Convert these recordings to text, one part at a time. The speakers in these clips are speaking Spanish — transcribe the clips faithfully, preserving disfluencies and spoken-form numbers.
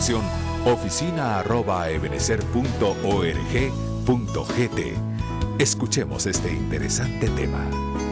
dirección oficina arroba ebenecer punto org punto gt. Escuchemos este interesante tema.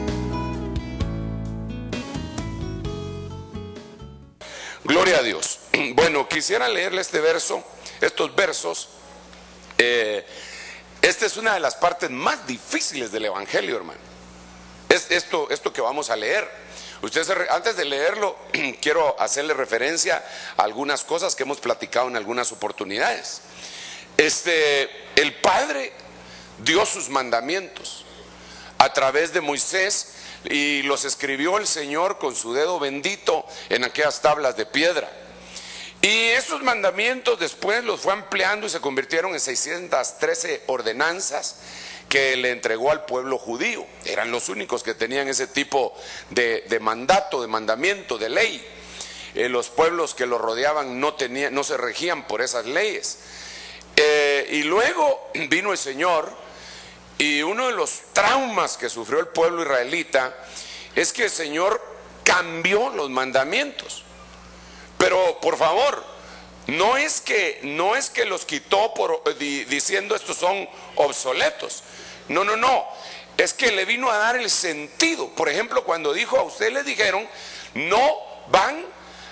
Gloria a Dios. Bueno, quisiera leerle este verso, estos versos. Eh, esta es una de las partes más difíciles del Evangelio, hermano. Es esto, esto que vamos a leer. Usted se, antes de leerlo, quiero hacerle referencia a algunas cosas que hemos platicado en algunas oportunidades. Este, el Padre dio sus mandamientos a través de Moisés y los escribió el Señor con su dedo bendito en aquellas tablas de piedra. Y esos mandamientos después los fue ampliando y se convirtieron en seiscientas trece ordenanzas que le entregó al pueblo judío. Eran los únicos que tenían ese tipo de, de mandato, de mandamiento, de ley. Eh, los pueblos que lo rodeaban no, tenían, no se regían por esas leyes. Eh, y luego vino el Señor, y uno de los traumas que sufrió el pueblo israelita es que el Señor cambió los mandamientos. Pero por favor, no es que, no es que los quitó por, di, diciendo estos son obsoletos. No, no, no. Es que le vino a dar el sentido. Por ejemplo, cuando dijo, a usted le dijeron, no van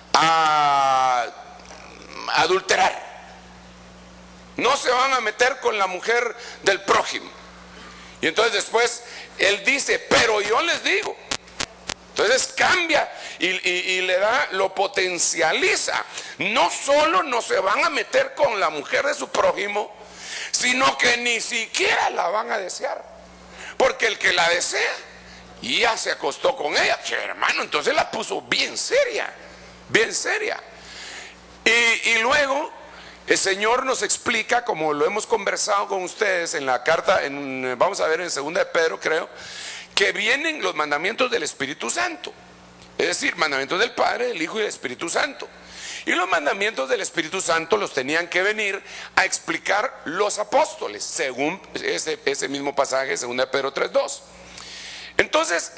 a adulterar. No se van a meter con la mujer del prójimo. Y entonces después él dice, pero yo les digo. Entonces cambia y, y, y le da, lo potencializa. No solo no se van a meter con la mujer de su prójimo, sino que ni siquiera la van a desear. Porque el que la desea ya se acostó con ella. Che, hermano, entonces la puso bien seria, bien seria. Y, y luego el Señor nos explica, como lo hemos conversado con ustedes en la carta, en, vamos a ver en segunda de Pedro, creo, que vienen los mandamientos del Espíritu Santo. Es decir, mandamientos del Padre, del Hijo y del Espíritu Santo. Y los mandamientos del Espíritu Santo los tenían que venir a explicar los apóstoles, según ese, ese mismo pasaje, segunda de Pedro tres dos. Entonces,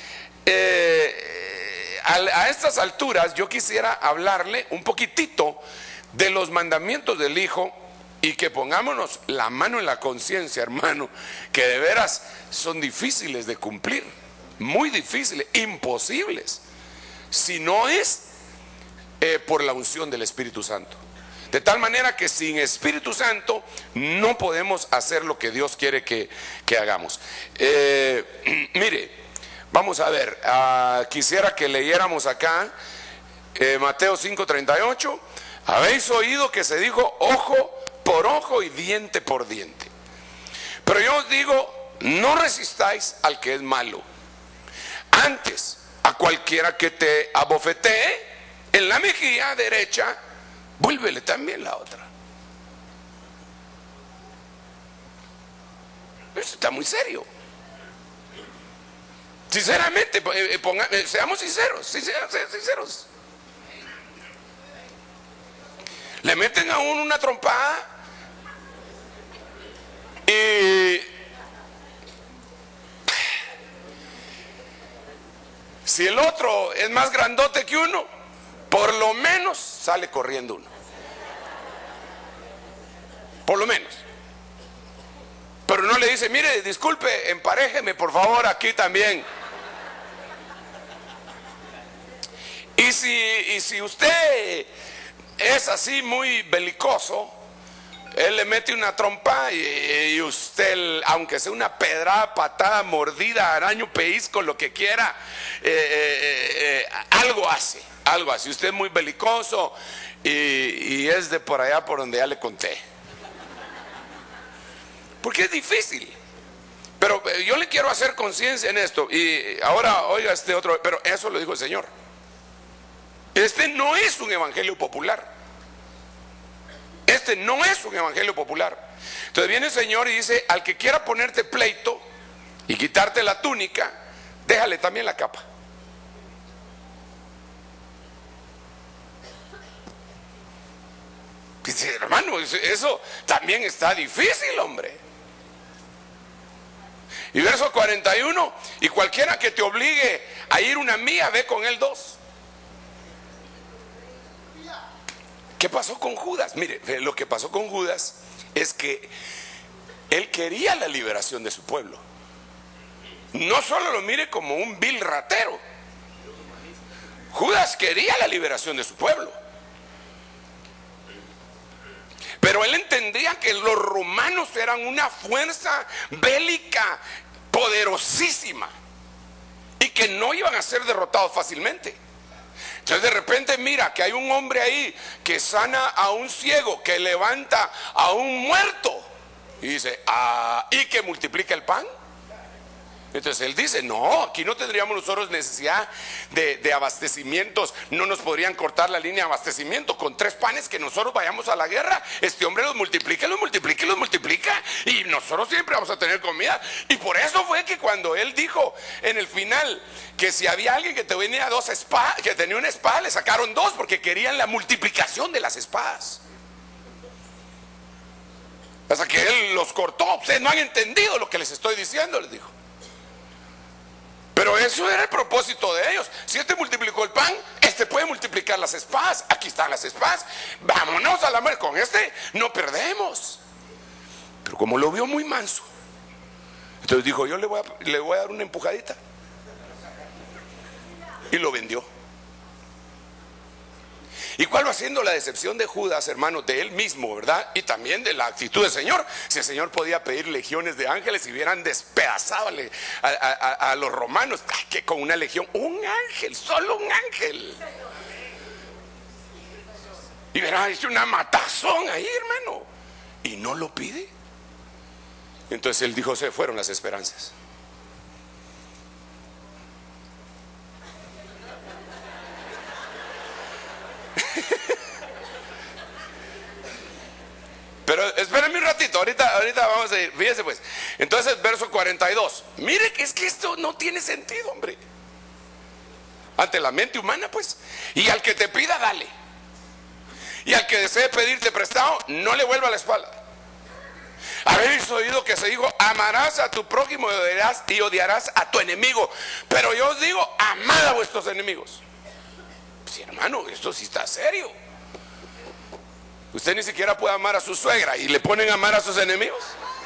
eh, a, a estas alturas yo quisiera hablarle un poquitito de los mandamientos del Hijo, y que pongámonos la mano en la conciencia, hermano, que de veras son difíciles de cumplir, muy difíciles, imposibles, si no es eh, por la unción del Espíritu Santo. De tal manera que sin Espíritu Santo no podemos hacer lo que Dios quiere que, que hagamos. Eh, mire, vamos a ver, uh, quisiera que leyéramos acá eh, Mateo cinco treinta y ocho. Habéis oído que se dijo ojo por ojo y diente por diente. Pero yo os digo, no resistáis al que es malo. Antes, a cualquiera que te abofetee en la mejilla derecha, vuélvele también la otra. Eso está muy serio. Sinceramente, eh, ponga, eh, seamos sinceros, sinceros, sinceros. Le meten a uno una trompada y si el otro es más grandote que uno, por lo menos sale corriendo uno. Por lo menos. Pero no le dice, mire, disculpe, emparéjeme por favor aquí también. Y si, y si usted es así muy belicoso, él le mete una trompa y, y usted, aunque sea una pedrada, patada, mordida, araño, pellizco, lo que quiera, eh, eh, eh, algo hace, algo hace. Usted es muy belicoso y, y es de por allá por donde ya le conté. Porque es difícil. Pero yo le quiero hacer conciencia en esto. Y ahora oiga este otro, pero eso lo dijo el Señor. Este no es un evangelio popular. Este no es un evangelio popular. Entonces viene el Señor y dice, al que quiera ponerte pleito y quitarte la túnica, déjale también la capa. Dice, hermano, eso también está difícil, hombre. Y verso cuarenta y uno, y cualquiera que te obligue a ir una mía, ve con él dos. ¿Qué pasó con Judas? Mire, lo que pasó con Judas es que él quería la liberación de su pueblo. No solo lo mire como un vil ratero. Judas quería la liberación de su pueblo. Pero él entendía que los romanos eran una fuerza bélica poderosísima y que no iban a ser derrotados fácilmente. Entonces de repente mira que hay un hombre ahí que sana a un ciego, que levanta a un muerto y dice, ah, y que multiplica el pan. Entonces él dice, no, aquí no tendríamos nosotros necesidad de, de abastecimientos, no nos podrían cortar la línea de abastecimiento. Con tres panes que nosotros vayamos a la guerra, este hombre los multiplica, los multiplica, los multiplica, y nosotros siempre vamos a tener comida. Y por eso fue que cuando él dijo en el final que si había alguien que tenía dos espadas, que tenía una espada, le sacaron dos porque querían la multiplicación de las espadas. Hasta que él los cortó. Ustedes no han entendido lo que les estoy diciendo, les dijo. Pero eso era el propósito de ellos. Si este multiplicó el pan, este puede multiplicar las espadas. Aquí están las espadas. Vámonos a la mar. Con este no perdemos. Pero como lo vio muy manso, entonces dijo, yo le voy a, le voy a dar una empujadita. Y lo vendió. ¿Y cuál va siendo la decepción de Judas, hermanos? De él mismo, ¿verdad? Y también de la actitud del Señor. Si el Señor podía pedir legiones de ángeles y hubieran despedazado a, a, a, a los romanos, ¡ay, que con una legión! Un ángel, solo un ángel. Y verán, hecho una matazón ahí, hermano. Y no lo pide. Entonces él dijo, se fueron las esperanzas. Pero espérenme un ratito, ahorita, ahorita vamos a ir, fíjense pues. Entonces verso cuarenta y dos. Mire que es que esto no tiene sentido, hombre. Ante la mente humana pues. Y al que te pida, dale. Y al que desee pedirte prestado, no le vuelva la espalda. Habéis oído que se dijo, amarás a tu prójimo y odiarás, y odiarás a tu enemigo. Pero yo os digo, amad a vuestros enemigos. Sí, hermano, esto sí está serio. Usted ni siquiera puede amar a su suegra y le ponen a amar a sus enemigos.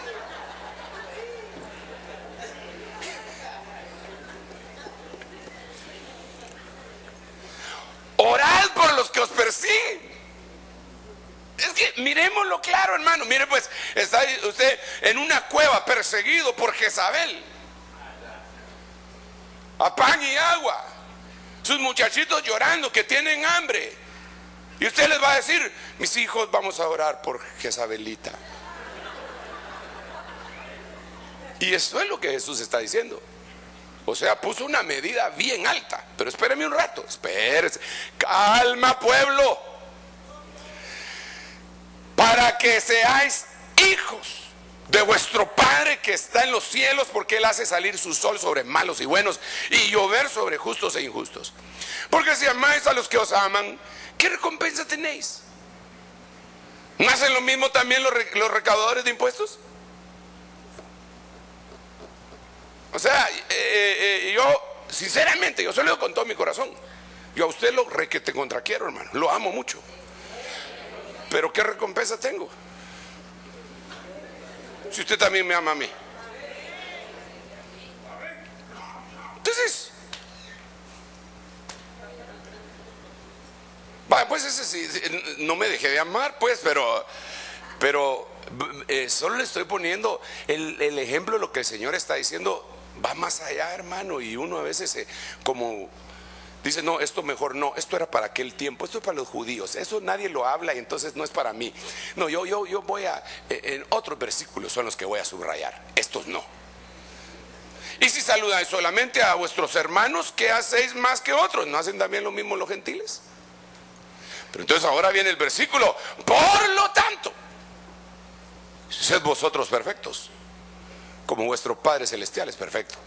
Orad por los que os persiguen. Es que miremoslo claro, hermano. Mire pues, está usted en una cueva perseguido por Jezabel, a pan y agua, sus muchachitos llorando que tienen hambre. Y usted les va a decir, mis hijos, vamos a orar por Jezabelita. Y eso es lo que Jesús está diciendo. O sea, puso una medida bien alta. Pero espéreme un rato, espérese. Calma, pueblo. Para que seáis hijos de vuestro Padre que está en los cielos, porque Él hace salir su sol sobre malos y buenos y llover sobre justos e injustos. Porque si amáis a los que os aman, ¿qué recompensa tenéis? ¿No hacen lo mismo también los, los recaudadores de impuestos? O sea, eh, eh, yo sinceramente, yo se lo digo con todo mi corazón, yo a usted lo requete contra quiero, hermano, lo amo mucho. Pero ¿qué recompensa tengo? Si usted también me ama a mí. Entonces, vaya, pues ese sí, no me dejé de amar, pues, pero, pero eh, solo le estoy poniendo el, el ejemplo de lo que el Señor está diciendo. Va más allá, hermano, y uno a veces eh, como dice, no, esto mejor no, esto era para aquel tiempo, esto es para los judíos, eso nadie lo habla y entonces no es para mí. No, yo, yo, yo voy a, en otros versículos son los que voy a subrayar, estos no. Y si saludáis solamente a vuestros hermanos, ¿qué hacéis más que otros? ¿No hacen también lo mismo los gentiles? Pero entonces ahora viene el versículo, por lo tanto, sed vosotros perfectos, como vuestro Padre Celestial es perfecto.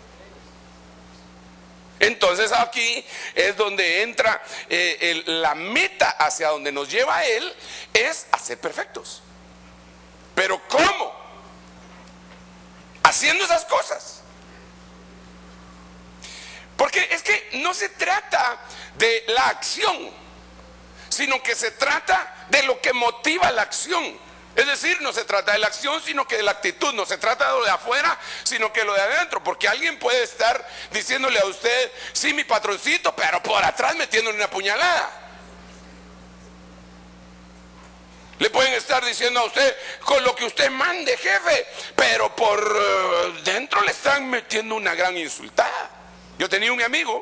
Entonces aquí es donde entra eh, el, la meta hacia donde nos lleva Él, es a ser perfectos. Pero ¿cómo? Haciendo esas cosas. Porque es que no se trata de la acción, sino que se trata de lo que motiva la acción. Es decir, no se trata de la acción, sino que de la actitud. No se trata de lo de afuera, sino que lo de adentro. Porque alguien puede estar diciéndole a usted, sí, mi patroncito, pero por atrás metiéndole una puñalada. Le pueden estar diciendo a usted, con lo que usted mande, jefe, pero por uh, dentro le están metiendo una gran insultada. Yo tenía un amigo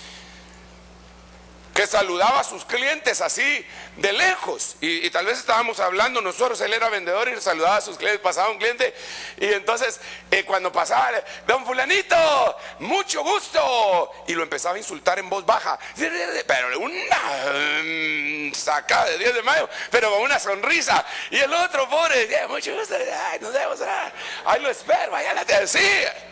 que saludaba a sus clientes así de lejos, y, y tal vez estábamos hablando nosotros, él era vendedor y saludaba a sus clientes, pasaba un cliente, y entonces eh, cuando pasaba, don fulanito, mucho gusto, y lo empezaba a insultar en voz baja, pero una um, sacada de diez de mayo, pero con una sonrisa, y el otro pobre, mucho gusto, ay, nos vemos, ahí lo espero, vaya la tercera.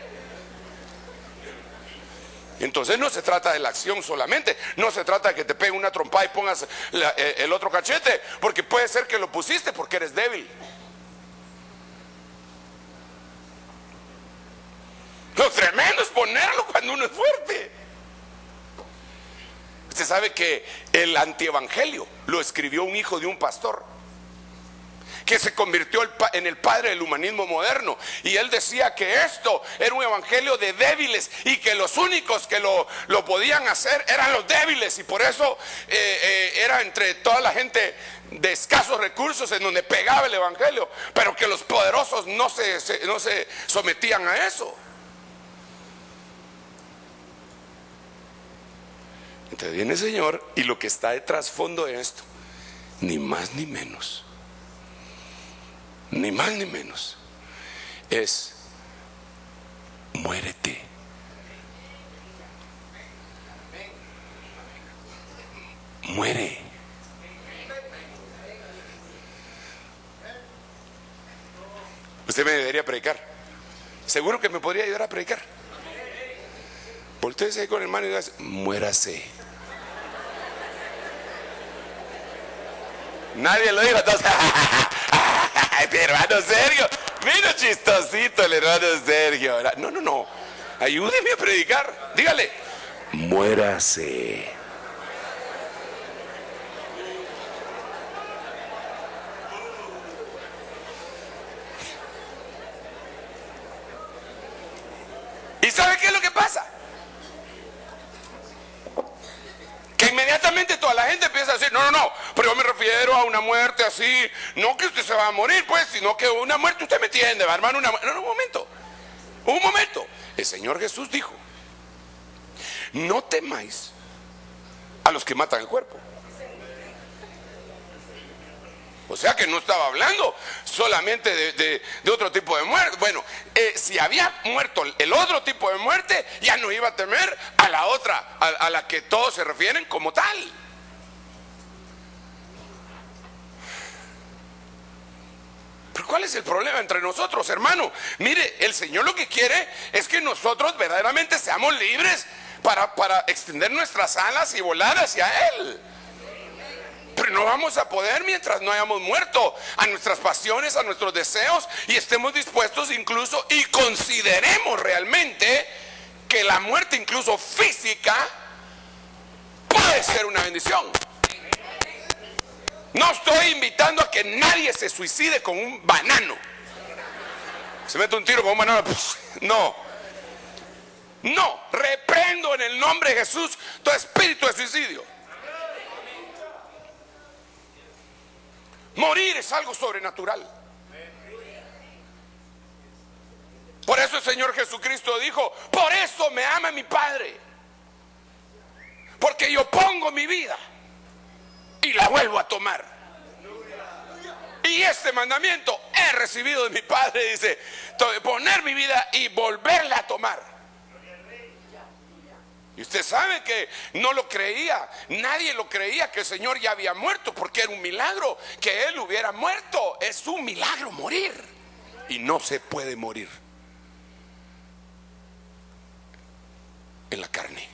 Entonces no se trata de la acción solamente, no se trata de que te pegue una trompada y pongas la, eh, el otro cachete, porque puede ser que lo pusiste porque eres débil. Lo tremendo es ponerlo cuando uno es fuerte. Usted sabe que el antievangelio lo escribió un hijo de un pastor que se convirtió en el padre del humanismo moderno, y él decía que esto era un evangelio de débiles y que los únicos que lo, lo podían hacer eran los débiles, y por eso eh, eh, era entre toda la gente de escasos recursos en donde pegaba el evangelio, pero que los poderosos no se, se, no se sometían a eso. Entonces viene el Señor, y lo que está de trasfondo de esto, ni más ni menos, ni más ni menos, es: muérete. Muere. Usted me debería predicar. Seguro que me podría ayudar a predicar. Voltéese ahí con el hermano y diga: muérase. Nadie lo dijo, entonces. Mi hermano Sergio, mira chistosito el hermano Sergio. No, no, no, ayúdeme a predicar. Dígale: muérase. ¿Y sabe qué es lo que pasa? Que inmediatamente toda la gente empieza a decir: no, no, no, pero yo me refiero a una muerte así, no que usted se va a morir, pues, sino que una muerte, usted me entiende, ¿va, hermano? Una, no, no, un momento, un momento. El Señor Jesús dijo: no temáis a los que matan el cuerpo. O sea que no estaba hablando solamente de, de, de otro tipo de muerte. Bueno, eh, si había muerto el otro tipo de muerte, ya no iba a temer a la otra, a, a la que todos se refieren como tal. Pero ¿cuál es el problema entre nosotros, hermano? Mire, el Señor lo que quiere es que nosotros verdaderamente seamos libres para, para extender nuestras alas y volar hacia Él. Pero no vamos a poder mientras no hayamos muerto a nuestras pasiones, a nuestros deseos, y estemos dispuestos incluso y consideremos realmente que la muerte incluso física puede ser una bendición. No estoy invitando a que nadie se suicide con un banano. Se mete un tiro con un banano, pues, no. No, reprendo en el nombre de Jesús todo espíritu de suicidio. Morir es algo sobrenatural. Por eso el Señor Jesucristo dijo: por eso me ama mi Padre, porque yo pongo mi vida y la vuelvo a tomar. Y este mandamiento he recibido de mi Padre, dice, poner mi vida y volverla a tomar. Y usted sabe que no lo creía, nadie lo creía que el Señor ya había muerto, porque era un milagro que Él hubiera muerto. Es un milagro morir, y no se puede morir en la carne.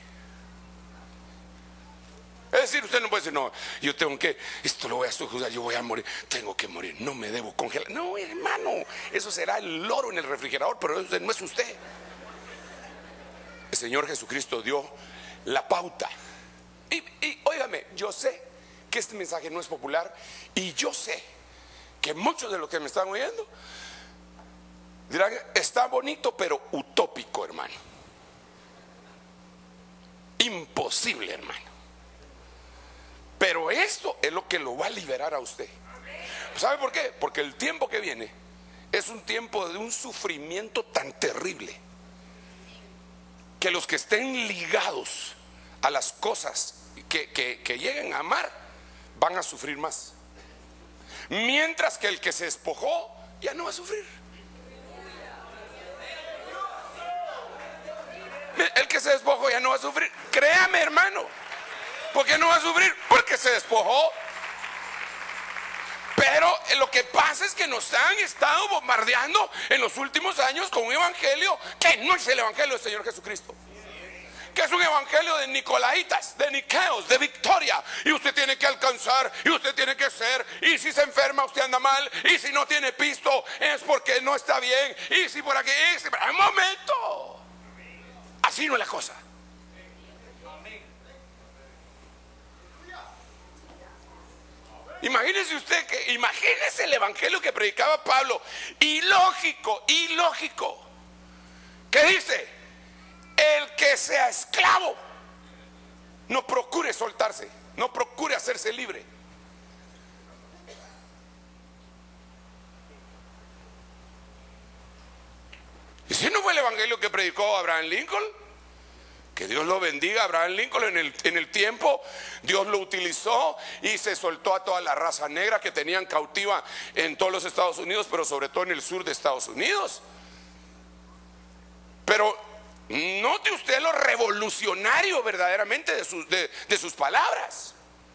Es decir, usted no puede decir: no, yo tengo que, esto lo voy a sujuzgar, yo voy a morir, tengo que morir, no me debo congelar. No, hermano, eso será el loro en el refrigerador, pero eso no es usted. El Señor Jesucristo dio la pauta. Y, y óigame, yo sé que este mensaje no es popular, y yo sé que muchos de los que me están oyendo dirán, está bonito pero utópico, hermano. Imposible, hermano. Pero esto es lo que lo va a liberar a usted. ¿Sabe por qué? Porque el tiempo que viene es un tiempo de un sufrimiento tan terrible que los que estén ligados a las cosas que, que, que lleguen a amar van a sufrir más, mientras que el que se despojó ya no va a sufrir. El que se despojó ya no va a sufrir. Créame, hermano. ¿Por qué no va a sufrir? Porque se despojó. Pero lo que pasa es que nos han estado bombardeando en los últimos años con un evangelio que no es el evangelio del Señor Jesucristo, que es un evangelio de Nicolaitas, de Niqueos, de victoria. Y usted tiene que alcanzar, y usted tiene que ser, y si se enferma usted anda mal, y si no tiene pisto es porque no está bien, y si por aquí, y si... ¡un momento! Así no es la cosa. Imagínese usted que, imagínese el evangelio que predicaba Pablo, ilógico, ilógico, que dice: el que sea esclavo no procure soltarse, no procure hacerse libre. ¿Y si no fue el evangelio que predicó Abraham Lincoln? Que Dios lo bendiga. Abraham Lincoln en el, en el tiempo Dios lo utilizó y se soltó a toda la raza negra que tenían cautiva en todos los Estados Unidos, pero sobre todo en el sur de Estados Unidos. Pero note usted lo revolucionario verdaderamente de sus, de, de sus palabras.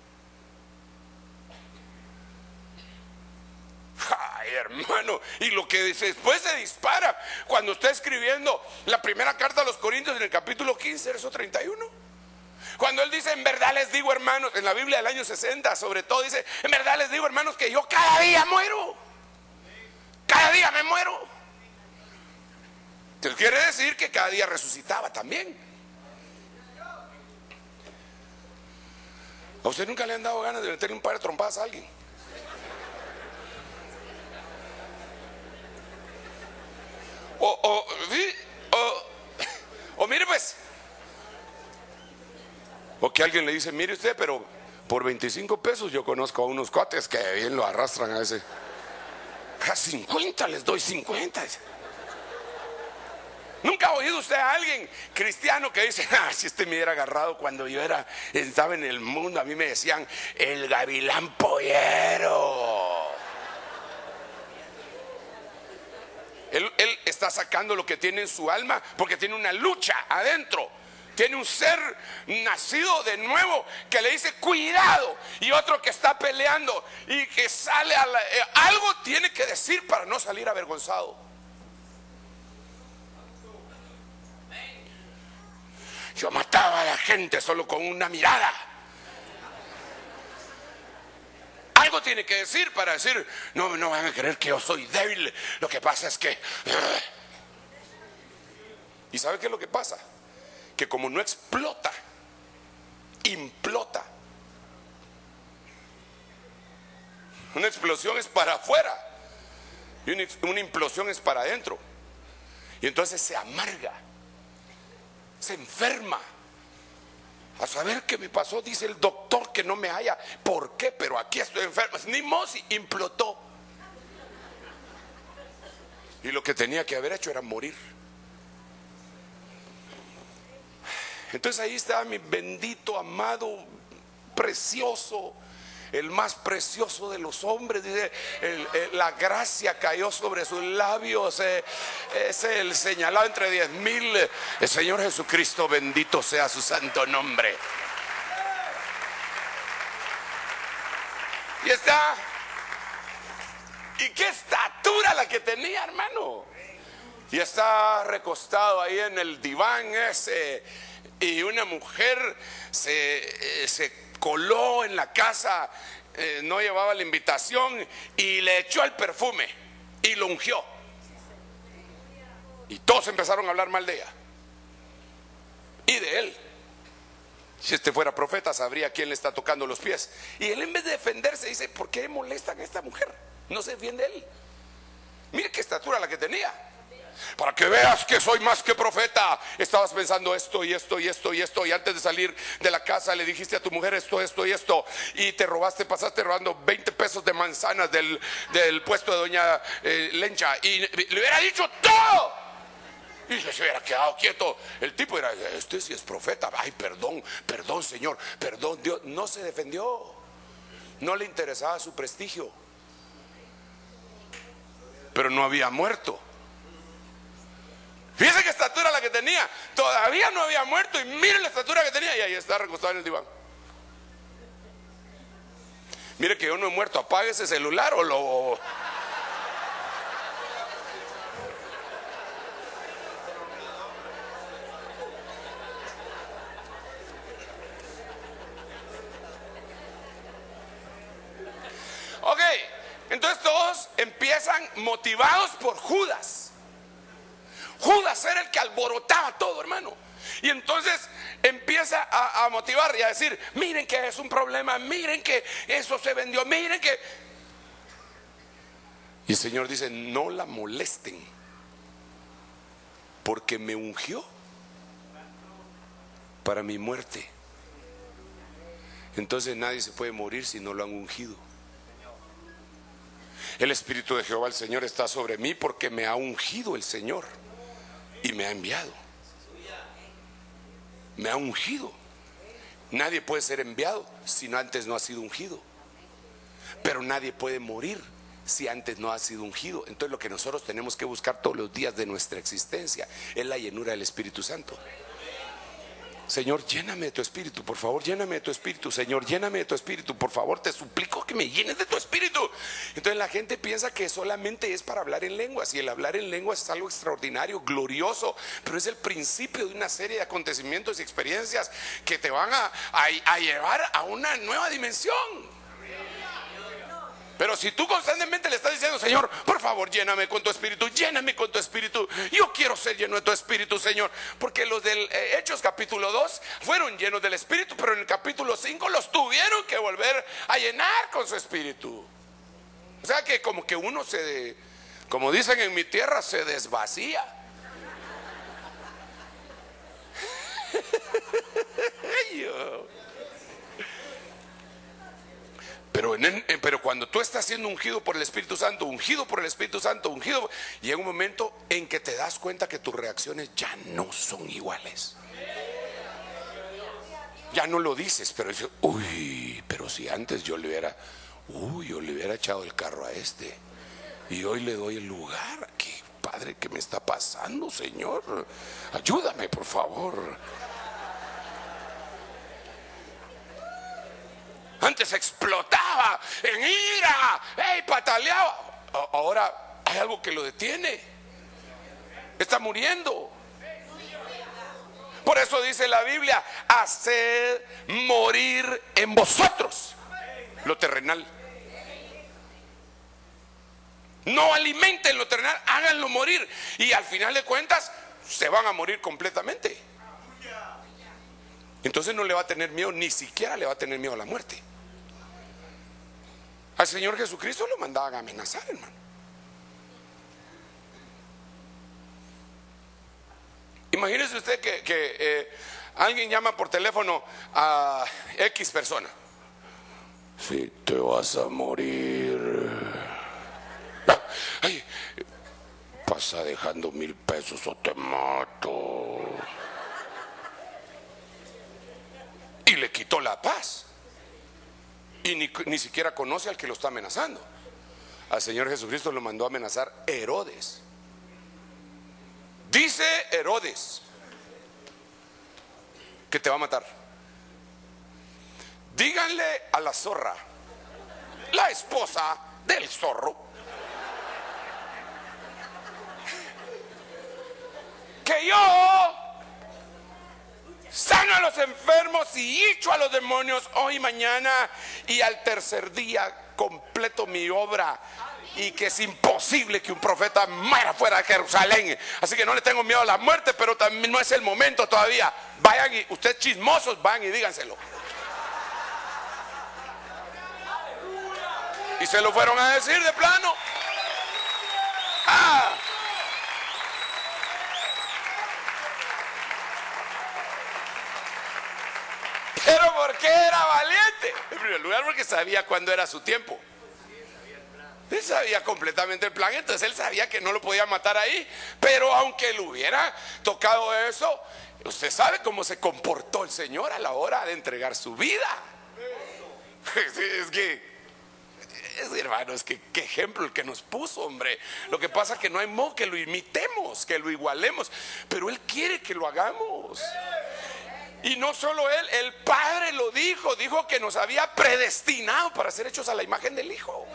Ay, hermano, y lo que después se dispara cuando está escribiendo la primera carta a los Corintios en el capítulo quince, verso treinta y uno. Cuando él dice: en verdad les digo, hermanos, en la Biblia del año sesenta sobre todo dice: en verdad les digo, hermanos, que yo cada día muero. Cada día me muero. Entonces quiere decir que cada día resucitaba también. ¿A usted nunca le han dado ganas de meterle un par de trompadas a alguien? O, o, o, o mire pues, o que alguien le dice: mire usted, pero por veinticinco pesos yo conozco a unos cuates que bien lo arrastran a ese. A cincuenta les doy cincuenta. ¿Nunca ha oído usted a alguien cristiano que dice: ah, si este me hubiera agarrado cuando yo era, estaba en el mundo, a mí me decían el gavilán pollero? Él, él está sacando lo que tiene en su alma, porque tiene una lucha adentro. Tiene un ser nacido de nuevo que le dice: cuidado. Y otro que está peleando y que sale a la, eh, algo tiene que decir para no salir avergonzado. Yo mataba a la gente solo con una mirada. Algo tiene que decir para decir: no, no van a creer que yo soy débil. Lo que pasa es que... ¿Y sabe qué es lo que pasa? Que como no explota, implota. Una explosión es para afuera y una, una implosión es para adentro. Y entonces se amarga, se enferma. A saber qué me pasó, dice el doctor que no me haya. ¿Por qué? Pero aquí estoy enfermo. Ni mosi, implotó. Y lo que tenía que haber hecho era morir. Entonces ahí está mi bendito, amado, precioso, el más precioso de los hombres. Dice, el, el, la gracia cayó sobre sus labios. Eh, es el señalado entre diez mil. El Señor Jesucristo, bendito sea su santo nombre. Y está. Y qué estatura la que tenía, hermano. Y está recostado ahí en el diván ese. Y una mujer se, eh, se coló en la casa, eh, no llevaba la invitación y le echó el perfume y lo ungió. Y todos empezaron a hablar mal de ella y de él. Si este fuera profeta, sabría quién le está tocando los pies. Y él, en vez de defenderse, dice: ¿por qué molestan a esta mujer? No se defiende él. Mire qué estatura la que tenía. Para que veas que soy más que profeta. Estabas pensando esto y esto y esto y esto, y antes de salir de la casa le dijiste a tu mujer esto, esto y esto, y te robaste, pasaste robando veinte pesos de manzanas del, del puesto de doña eh, Lencha, y le hubiera dicho todo, y se hubiera quedado quieto. El tipo era: este sí es profeta. Ay, perdón, perdón señor, perdón Dios. No se defendió. No le interesaba su prestigio. Pero no había muerto. Fíjense qué estatura la que tenía. Todavía no había muerto, y miren la estatura que tenía. Y ahí está recostado en el diván. Mire que yo no he muerto. Apague ese celular o lo... Ok, entonces todos empiezan motivados por Judas. Judas era el que alborotaba todo, hermano. Y entonces empieza a, a motivar y a decir: miren que es un problema, miren que eso se vendió, miren que... Y el Señor dice: no la molesten, porque me ungió para mi muerte. Entonces nadie se puede morir si no lo han ungido. El Espíritu de Jehová el Señor está sobre mí, porque me ha ungido el Señor y me ha enviado. Me ha ungido. Nadie puede ser enviado si no antes no ha sido ungido. Pero nadie puede morir si antes no ha sido ungido. Entonces lo que nosotros tenemos que buscar todos los días de nuestra existencia es la llenura del Espíritu Santo. Señor, lléname de tu Espíritu, por favor, lléname de tu Espíritu. Señor, lléname de tu Espíritu, por favor, te suplico que me llenes de tu Espíritu. Entonces la gente piensa que solamente es para hablar en lenguas, y el hablar en lenguas es algo extraordinario, glorioso, pero es el principio de una serie de acontecimientos y experiencias que te van a, a, a llevar a una nueva dimensión. Pero si tú constantemente le estás diciendo: Señor, por favor, lléname con tu Espíritu, lléname con tu Espíritu, yo quiero ser lleno de tu Espíritu, Señor. Porque los del eh, Hechos capítulo dos fueron llenos del Espíritu, pero en el capítulo cinco los tuvieron que volver a llenar con su Espíritu. O sea que como que uno se, como dicen en mi tierra, se desvacía. Pero, en, pero cuando tú estás siendo ungido por el Espíritu Santo, ungido por el Espíritu Santo, ungido, llega un momento en que te das cuenta que tus reacciones ya no son iguales. Ya no lo dices, pero dices: uy, pero si antes yo le hubiera, uy, yo le hubiera echado el carro a este, y hoy le doy el lugar. ¿Qué padre que me está pasando, Señor? Ayúdame, por favor. Antes explotaba en ira, ¡ey!, pataleaba. Ahora hay algo que lo detiene. Está muriendo. Por eso dice la Biblia: haced morir en vosotros lo terrenal. No alimenten lo terrenal, háganlo morir. Y al final de cuentas se van a morir completamente. Entonces no le va a tener miedo, ni siquiera le va a tener miedo a la muerte. Al Señor Jesucristo lo mandaban a amenazar, hermano. Imagínese usted que, que eh, alguien llama por teléfono a X persona: si te vas a morir. Ay, pasa dejando mil pesos o te mato. Y le quitó la paz. Y ni, ni siquiera conoce al que lo está amenazando. Al Señor Jesucristo lo mandó a amenazar Herodes. Dice Herodes que te va a matar. Díganle a la zorra, la esposa del zorro, que yo sano a los enfermos y echo a los demonios hoy y mañana, y al tercer día completo mi obra y que es imposible que un profeta muera fuera de Jerusalén. Así que no le tengo miedo a la muerte, pero también no es el momento todavía. Vayan y ustedes chismosos, vayan y díganselo. Y se lo fueron a decir de plano. Ah. Pero ¿por qué era valiente? En primer lugar, porque sabía cuándo era su tiempo. Él sabía completamente el plan, entonces él sabía que no lo podía matar ahí. Pero aunque le hubiera tocado eso, usted sabe cómo se comportó el Señor a la hora de entregar su vida. Es que, es, hermano, es que qué ejemplo el que nos puso, hombre. Lo que pasa es que no hay modo que lo imitemos, que lo igualemos, pero Él quiere que lo hagamos. Y no solo Él, el Padre lo dijo, dijo que nos había predestinado para ser hechos a la imagen del Hijo.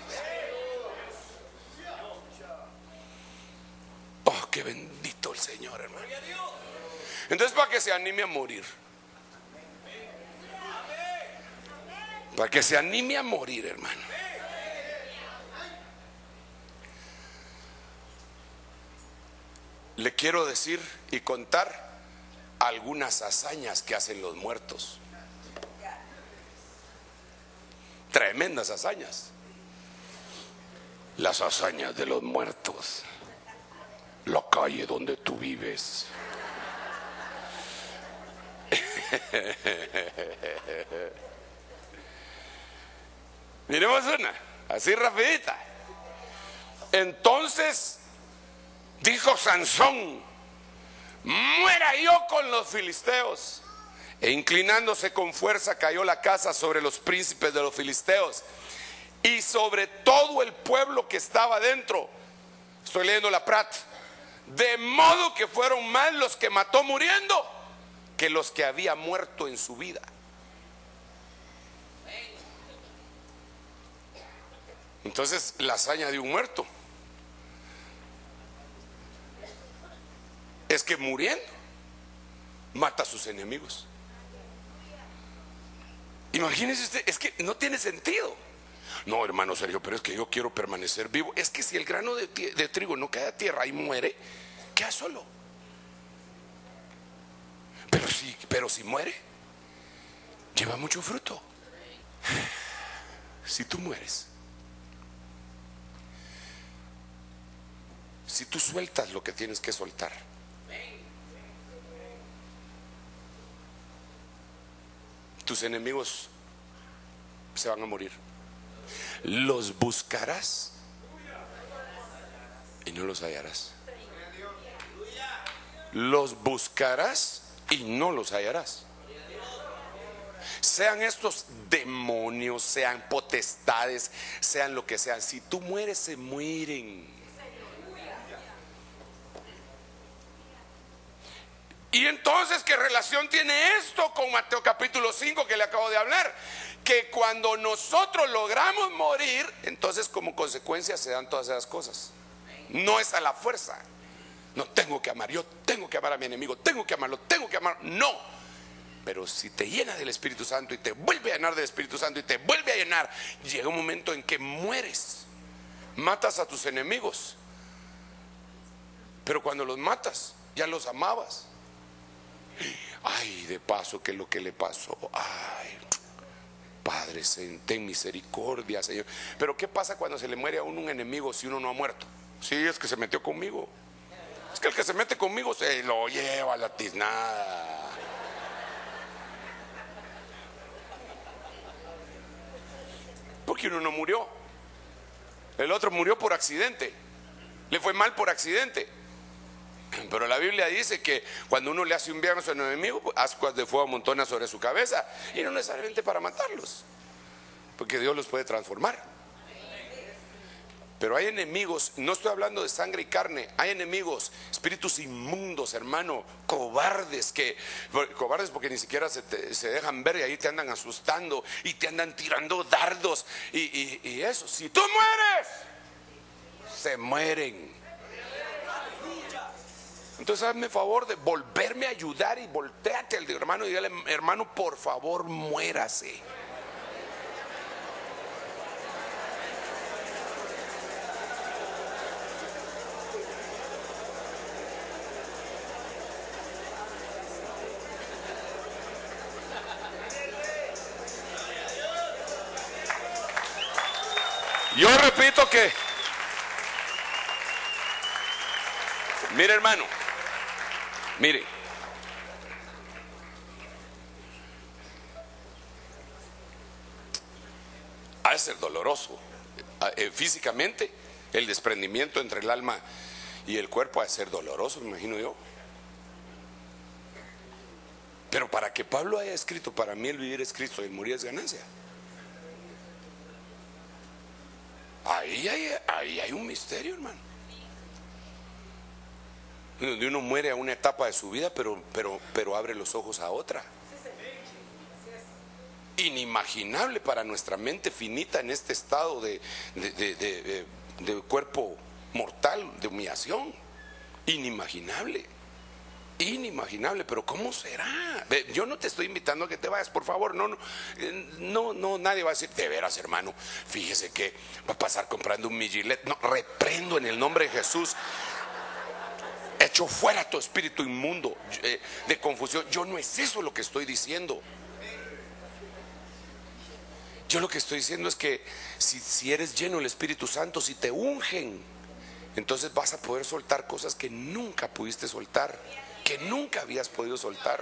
Oh, qué bendito el Señor, hermano. Entonces, para que se anime a morir, para que se anime a morir, hermano, le quiero decir y contar algunas hazañas que hacen los muertos. Tremendas hazañas. Las hazañas de los muertos. La calle donde tú vives. Miremos una, así rapidita. Entonces dijo Sansón: muera yo con los filisteos. E inclinándose con fuerza cayó la casa sobre los príncipes de los filisteos y sobre todo el pueblo que estaba dentro. Estoy leyendo la Prat. De modo que fueron más los que mató muriendo que los que había muerto en su vida. Entonces, la hazaña de un muerto es que muriendo mata a sus enemigos. Imagínese usted, es que no tiene sentido. No, hermano Sergio, pero es que yo quiero permanecer vivo. Es que si el grano de, de trigo no cae a tierra y muere, queda solo. Pero si, pero si muere, lleva mucho fruto. Si tú mueres, si tú sueltas lo que tienes que soltar, tus enemigos se van a morir. Los buscarás y no los hallarás. Los buscarás y no los hallarás. Sean estos demonios, sean potestades, sean lo que sean. Si tú mueres, se mueren. Y entonces, ¿qué relación tiene esto con Mateo capítulo cinco que le acabo de hablar? Que cuando nosotros logramos morir, entonces como consecuencia se dan todas esas cosas. No es a la fuerza. No tengo que amar, yo tengo que amar a mi enemigo, tengo que amarlo, tengo que amar. No. Pero si te llena del Espíritu Santo y te vuelve a llenar del Espíritu Santo y te vuelve a llenar, llega un momento en que mueres. Matas a tus enemigos. Pero cuando los matas, ya los amabas. Ay, de paso, ¿qué es lo que le pasó? Ay, Padre, ten misericordia, Señor. Pero ¿qué pasa cuando se le muere a uno un enemigo si uno no ha muerto? Sí, es que se metió conmigo. Es que el que se mete conmigo se lo lleva a la tiznada. Porque uno no murió. El otro murió por accidente. Le fue mal por accidente. Pero la Biblia dice que cuando uno le hace un bien a su enemigo, pues, ascuas de fuego amontona sobre su cabeza. Y no necesariamente para matarlos, porque Dios los puede transformar. Pero hay enemigos, no estoy hablando de sangre y carne, hay enemigos, espíritus inmundos, hermano, cobardes, que cobardes porque ni siquiera se, te, se dejan ver y ahí te andan asustando y te andan tirando dardos y, y, y eso. Si tú mueres, se mueren. Entonces hazme favor de volverme a ayudar y volteate al hermano y dígale: hermano, por favor, muérase. Yo repito que, mire hermano, mire, ha de ser doloroso. Eh, físicamente, el desprendimiento entre el alma y el cuerpo ha de ser doloroso, me imagino yo. Pero para que Pablo haya escrito, para mí el vivir es Cristo y el morir es ganancia. Ahí hay, ahí hay un misterio, hermano. Donde uno muere a una etapa de su vida, pero, pero, pero abre los ojos a otra. Inimaginable para nuestra mente finita en este estado de, de, de, de, de, de cuerpo mortal, de humillación. Inimaginable. Inimaginable, pero ¿cómo será? Yo no te estoy invitando a que te vayas, por favor. No, no, no, no, nadie va a decir, de veras, hermano, fíjese que va a pasar comprando un Mijilet. No, reprendo en el nombre de Jesús. Echo fuera tu espíritu inmundo eh, de confusión. Yo no es eso lo que estoy diciendo. Yo lo que estoy diciendo es que si, si eres lleno del Espíritu Santo, si te ungen, entonces vas a poder soltar cosas que nunca pudiste soltar, que nunca habías podido soltar.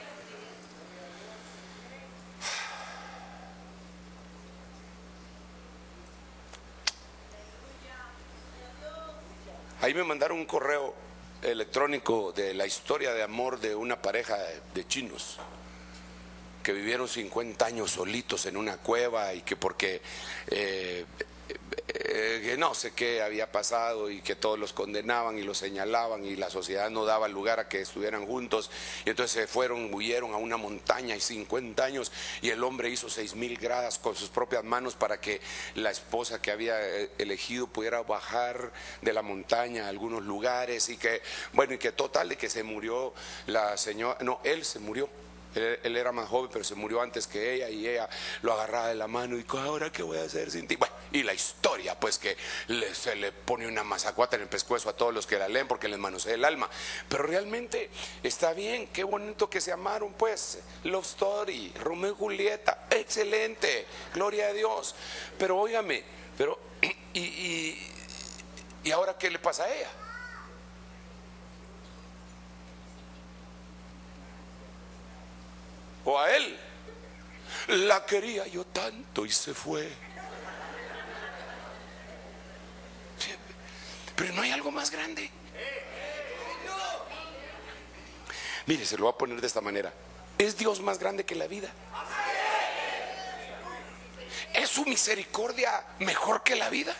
Ahí me mandaron un correo electrónico de la historia de amor de una pareja de, de chinos que vivieron cincuenta años solitos en una cueva y que porque eh, eh, que no sé qué había pasado y que todos los condenaban y los señalaban y la sociedad no daba lugar a que estuvieran juntos, y entonces se fueron, huyeron a una montaña y cincuenta años, y el hombre hizo seis mil gradas con sus propias manos para que la esposa que había elegido pudiera bajar de la montaña a algunos lugares, y que bueno, y que total de que se murió la señora, no, él se murió. Él, él era más joven, pero se murió antes que ella, y ella lo agarraba de la mano y ahora qué voy a hacer sin ti. Bueno, y la historia pues que le, se le pone una mazacuata en el pescuezo a todos los que la leen porque les manosea el alma. Pero realmente está bien, qué bonito que se amaron, pues love story, Romeo y Julieta, excelente, gloria a Dios. Pero óigame, pero y, y, y ahora qué le pasa a ella. O a él, la quería yo tanto y se fue. Pero no hay algo más grande. Mire, se lo voy a poner de esta manera. ¿Es Dios más grande que la vida? ¿Es su misericordia mejor que la vida?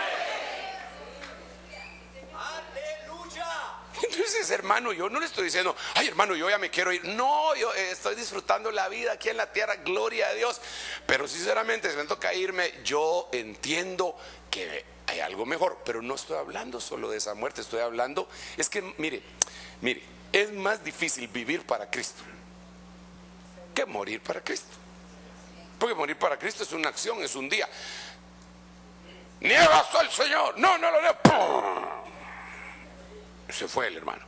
Entonces, hermano, yo no le estoy diciendo, ay hermano, yo ya me quiero ir. No, yo estoy disfrutando la vida aquí en la tierra, gloria a Dios. Pero sinceramente, si me toca irme, yo entiendo que hay algo mejor. Pero no estoy hablando solo de esa muerte, estoy hablando, es que mire, mire, es más difícil vivir para Cristo que morir para Cristo. Porque morir para Cristo es una acción, es un día. Niegas al Señor, no, no lo niego. ¡Pum! Se fue el hermano.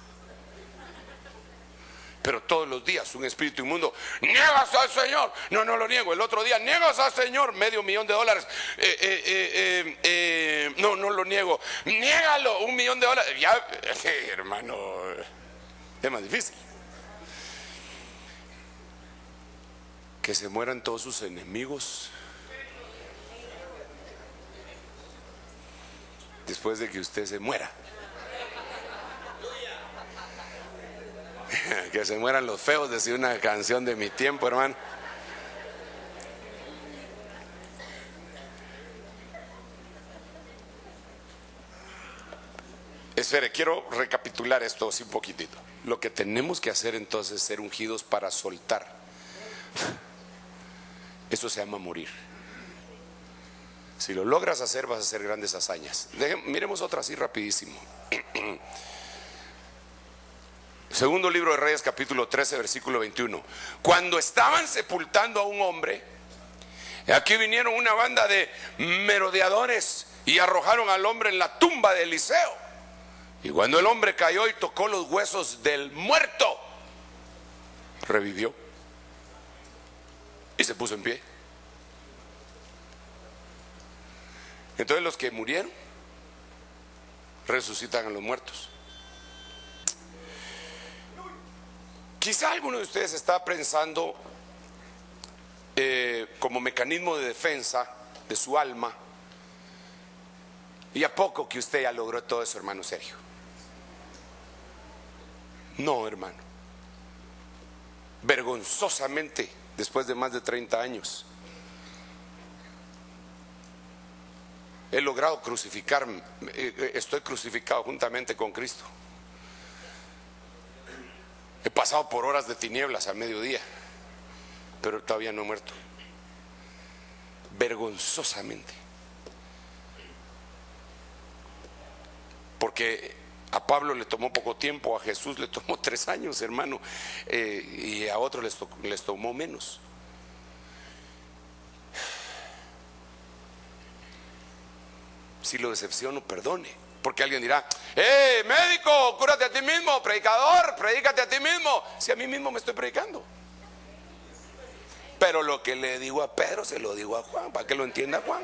Pero todos los días un espíritu inmundo, niegas al Señor, no, no lo niego. El otro día, niegas al Señor, medio millón de dólares, eh, eh, eh, eh, no, no lo niego. Niégalo, un millón de dólares. Ya, eh, hermano, es más difícil. Que se mueran todos sus enemigos después de que usted se muera. Que se mueran los feos, decía una canción de mi tiempo, hermano. Espere, quiero recapitular esto así un poquitito. Lo que tenemos que hacer entonces es ser ungidos para soltar. Eso se llama morir. Si lo logras hacer, vas a hacer grandes hazañas. Dejen, miremos otra así rapidísimo. Segundo libro de Reyes, capítulo trece, versículo veintiuno. Cuando estaban sepultando a un hombre, aquí vinieron una banda de merodeadores y arrojaron al hombre en la tumba de Eliseo. Y cuando el hombre cayó y tocó los huesos del muerto, revivió y se puso en pie. Entonces los que murieron resucitan a los muertos. Quizá alguno de ustedes está pensando eh, como mecanismo de defensa de su alma, y a poco que usted ya logró todo eso, hermano Sergio. No, hermano. Vergonzosamente, después de más de treinta años, he logrado crucificarme, estoy crucificado juntamente con Cristo. He pasado por horas de tinieblas al mediodía, pero todavía no he muerto. Vergonzosamente. Porque a Pablo le tomó poco tiempo, a Jesús le tomó tres años, hermano, eh, y a otros les, to les tomó menos. Si lo decepciono, perdone. Porque alguien dirá: ¡eh, médico, cúrate a ti mismo! ¡Predicador, predícate a ti mismo! Si a mí mismo me estoy predicando. Pero lo que le digo a Pedro se lo digo a Juan, para que lo entienda Juan.